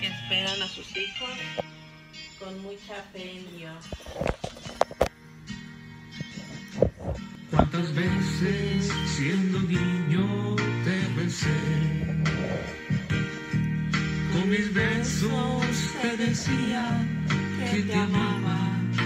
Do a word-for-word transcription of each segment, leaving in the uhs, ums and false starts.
que esperan a sus hijos con mucha fe en Dios. ¿Cuántas veces siendo niño te besé? Con mis besos te decía que te amaba.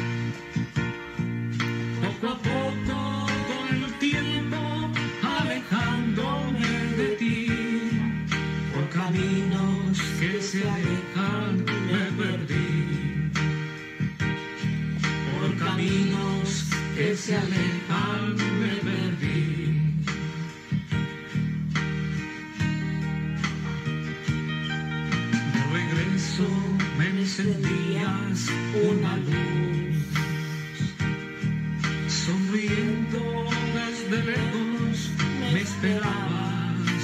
Poco a poco con el tiempo alejándome de ti, por caminos que se alejan me perdí, por caminos que se alejan me perdí. De regreso me encendías una luz, sonriendo desde lejos me esperabas.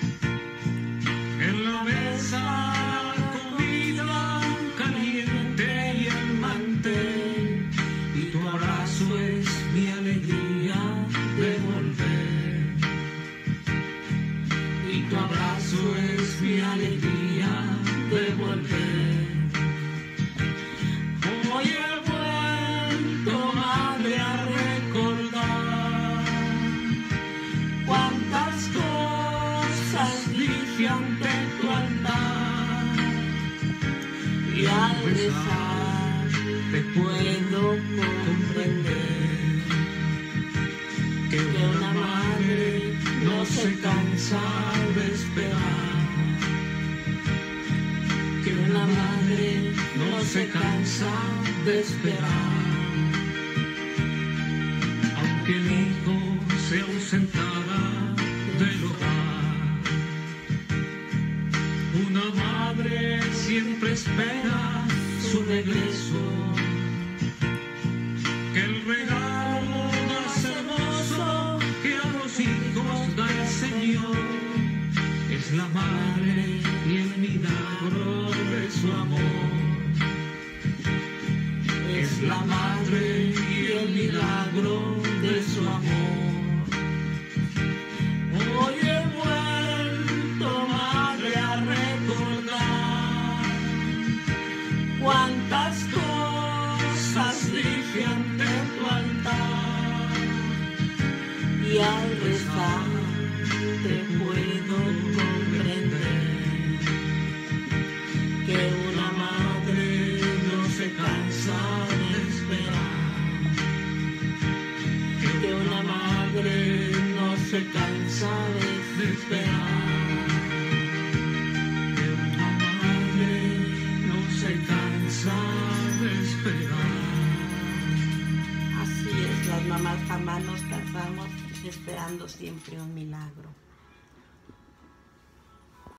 En la mesa la comida caliente y el mantel, y tu abrazo es mi alegría de volver. Y tu abrazo es mi alegría de volver. Hoy he vuelto, madre, a recordar cuántas cosas dije ante tu altar, y al rezar te puedo comprender que una madre no se cansa de esperar, que una madre no se cansa de esperar. Aunque el hijo se ausentara del hogar, una madre siempre espera su regreso, que el regalo más hermoso que a los hijos da el Señor es la madre y el milagro de su amor. Es la madre y el milagro de su amor. Hoy he vuelto, madre, a recordar cuántas cosas dije ante tu altar, y al rezar te puedo comprender que una madre no se cansa de esperar, que una madre no se cansa de esperar, que una madre no se cansa de esperar. Así es, las mamás jamás nos cansamos esperando siempre un milagro.